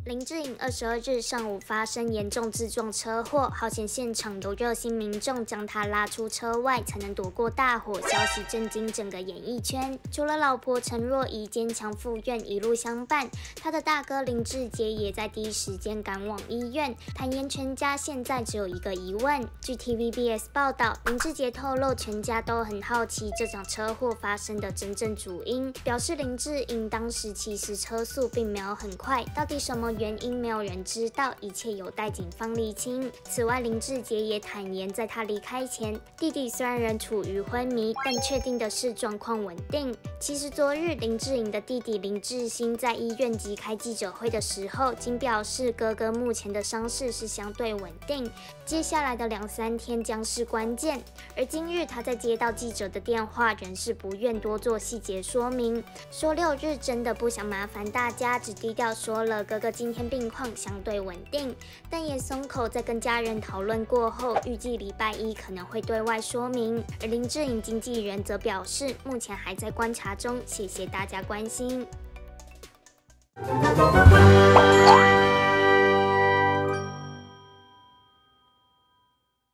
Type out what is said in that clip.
林志颖22日上午发生严重自撞车祸，好险现场有热心民众将他拉出车外，才能躲过大火。消息震惊整个演艺圈，除了老婆陈若仪坚强赴院一路相伴，他的大哥林志杰也在第一时间赶往医院，坦言全家现在只有一个疑问。据 TVBS 报道，林志杰透露全家都很好奇这场车祸发生的真正主因，表示林志颖当时其实车速并没有很快，到底什么原因没有人知道，一切有待警方厘清。此外，林志杰也坦言，在他离开前，弟弟虽然仍处于昏迷，但确定的是状况稳定。其实昨日林志颖的弟弟林志兴在医院即开记者会的时候，仅表示哥哥目前的伤势是相对稳定，接下来的2-3天将是关键。而今日他在接到记者的电话，仍是不愿多做细节说明，说6日真的不想麻烦大家，只低调说了哥哥今天病况相对稳定，但也松口，在跟家人讨论过后，预计礼拜1可能会对外说明。而林志颖经纪人则表示，目前还在观察中，谢谢大家关心。